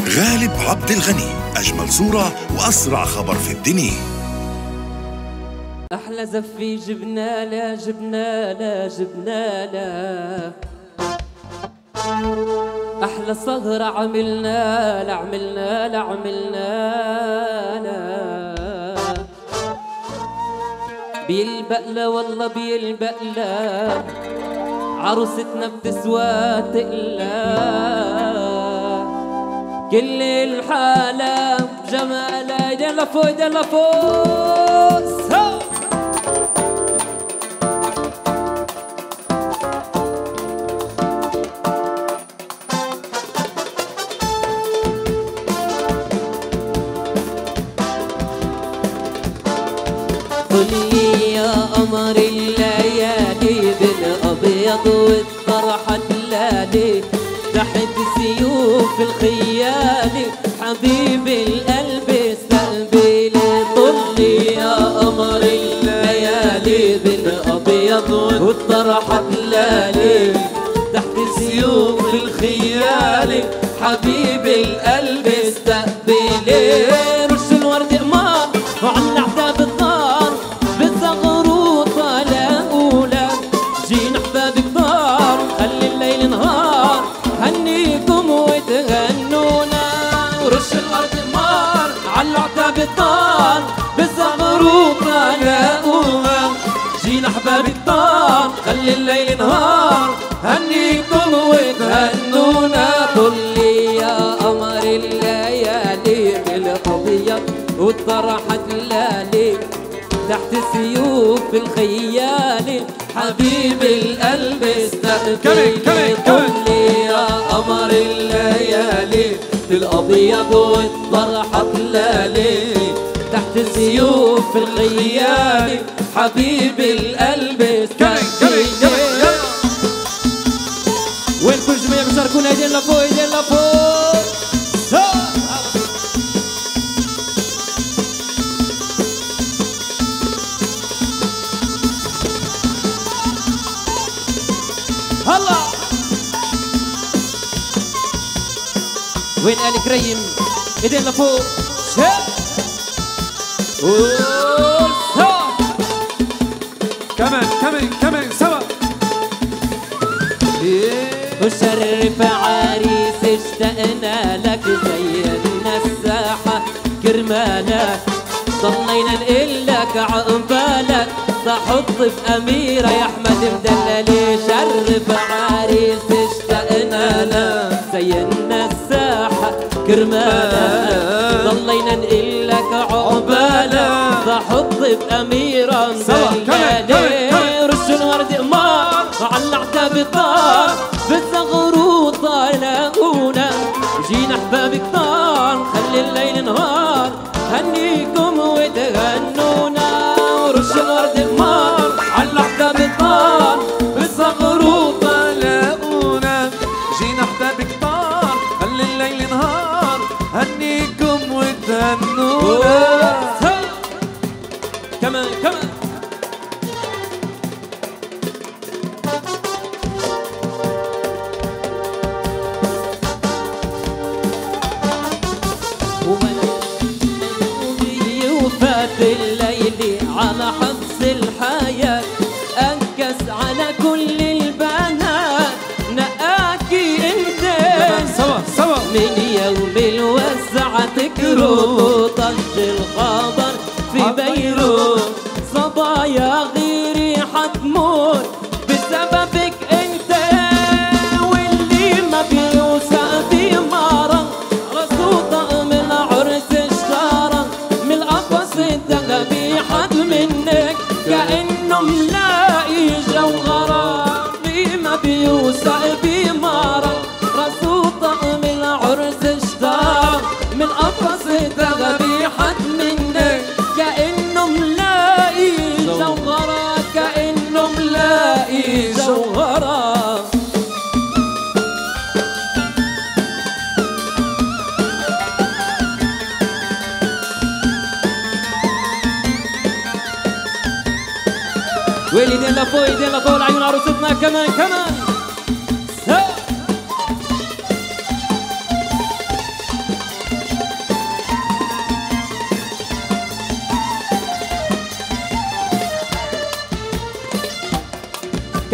غالب عبد الغني، أجمل صورة وأسرع خبر في الدنيا. أحلى زفي جبنا لا أحلى سهرة عملنا لا بيلبقلا والله بيلبقلا عروستنا بتسوى تقلا كل الحالة بجمالها يدينا لفوق قولي يا قمر الليالي بالأبيض والطرحة تلالي تحت سيوف الخيال حبيب القلب استقبلي. طلي يا قمر الليالي بالأبيض والطرحة تلالي تحت سيوف الخيال حبيب القلب استقبلي. رش الورد قمار وعلى عتاب الدار بالزغروطة لأولى جينا أحباب كتار خلي الليل نهار هنيكم وتغنونا. ورش الأرض قمار على عتاب الدار بالزغروطة لأولى جينا أحباب كتار خلي الليل نهار هنيكم وتغنونا. طلي يا قمر الليالي بالأبيض والطرحة تلالي تحت سيوف الخيال حبيب القلب استقبلي. طلي يا قمر الليالي بالأبيض والطرحة تلالي تحت سيوف الخيال حبيب القلب استقبلي. وين كل جميع بيشاركونا ايدين لفوق ايدين لفوق. هلا وين آل كريم ايدين لفوق كمان سوا. وشرف عريس اشتقنا لك زينا الساحة كرمالك ضلينا نقلك عقبالك تحط في أميرة يا أحمد مدللي. شرف عريس اشتقنا لك زينا الساحة كرمالك ضلينا نقلك عقبالك تحط في أميرة مدللي. رش الورد قمار على عتاب الدار بالزغروطة لقونا جينا أحباب كتار خلي الليل نهار هنيكم وتغنونا. ورش الورد قمار على عتاب الدار بالزغروطة لقونا جينا أحباب كتار خلي الليل نهار هنيكم وتغنونا. كمان وفات الليل على حبس الحياة أنكس على كل البنات نقاكي انت سوا من يوم الوسعة تكرو طج الخبر في بيروت صبايا غيري حتموت بسببك انت واللي ما بيوسع في مرة راسه طقم العرس اشترى من القفص الذهبي حد منك كأنه ملاقي جوهرة اللي ما بيوسع في مرة راسه طقم العرس اشترى من القفص الذهبي حد منك كأنه ملاقي جوهرة كأنه ملاقي جوهرة. والايدين لفوق ايدين لفوق لعيون عروستنا كمان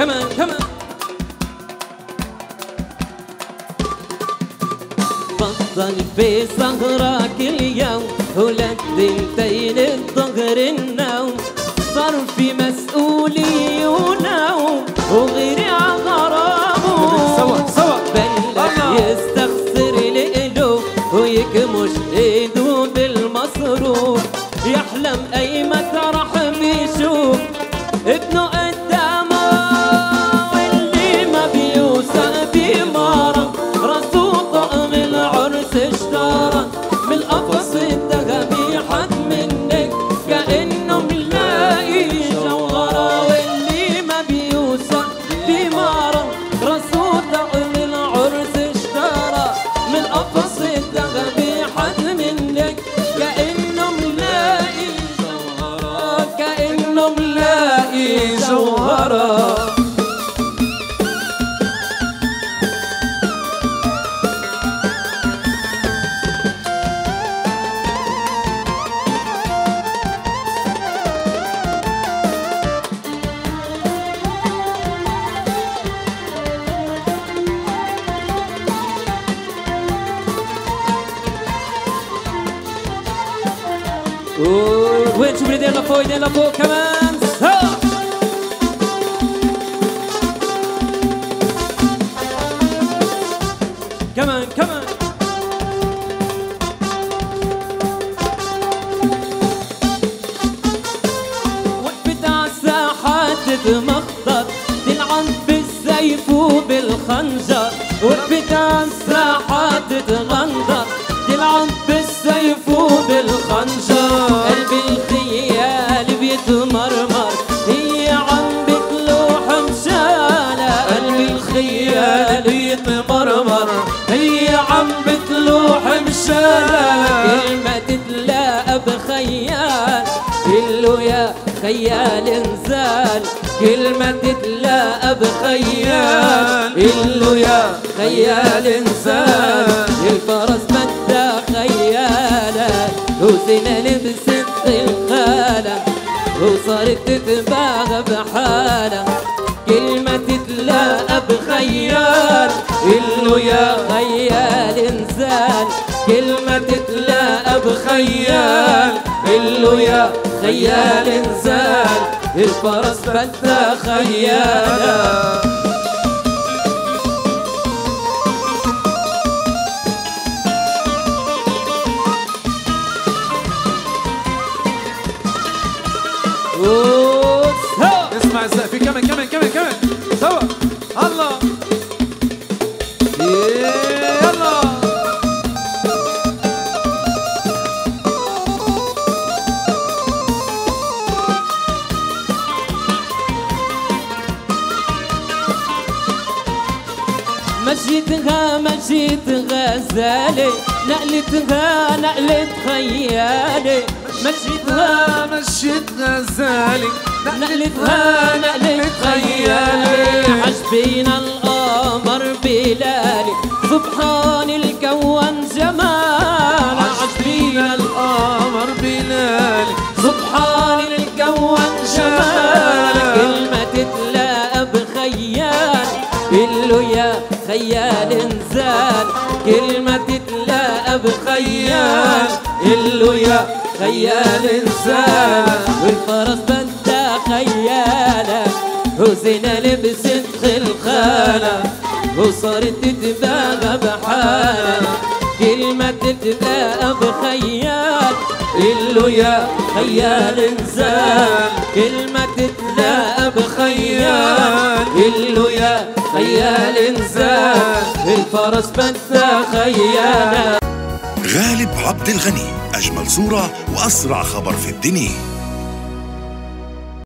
كمان كمان. بطل في سهرك اليوم ولد ليلتين الظهر النوم، صار في مسؤولية ونوم وغيري عغرامه سوا سوا بلش يستخسر لإله ويكمش ايده بالمصروف، يحلم اي متى راح بيشوف ابنه قدامه واللي ما بيوثق بمارة راسه طقم العرس اشترى من القفص الذهبي حد منك كأنه ملاقي جوهرة، واللي ما بيوثق بمارة راسه طقم العرس اشترى من القفص الذهبي حد منك كأنه ملاقي جوهرة، كأنه ملاقي جوهرة. وين شوف ايدين لفوق ايدين لفوق كمان سوا. كمان كمان. وقفت عالساحة تتمخضر تلعن بالسيف وبالخنجر، وقفت عالساحة تتغندر تلعن بالسيف وبالخنجر، قلب الخيال بيتمرمر هي عم بتلوح مشالة، قلب الخيال بيتمرمر هي عم بتلوح مشالة، كلمة تتلاقى بخيال قله يا خيال انزال، كلمة تتلاقى بخيال قله يا خيال انزال، الفرس بدها خيالة وزينة لبست الخالة وصارت تتباغى بحالة، كلمة تتلاقى بخيال قله يا خيال انزال، كلمة تتلاقى بخيال قله يا خيال انزال، الفرس بدها خيالة. اسمع السقف كمان كمان كمان كمان سوا. الله يلا مشيتها مشيت غزالي نقلتها نقلت خيالي، مشيتها مشيت غزالي نقلتها نقلت خيالي، عجبينا القمر بلالي سبحان الكون جمال، عجبينا القمر بلالي سبحان الكون جمال، كلمة تتلاقى بخيال قله يا خيال انزال، كلمة تتلاقى بخيال قله يا خيال انزال، والفرس بدها خيالة وزينة لبست خلخالة وصارت تتباغى بحالة، كلمة تتلاقى بخيال قله يا خيال انزال، كلمة تتلاقى بخيال قله يا خيال انزال، الفرس بدها خيالة. غالب عبد الغني، أجمل صورة وأسرع خبر في الدنيا.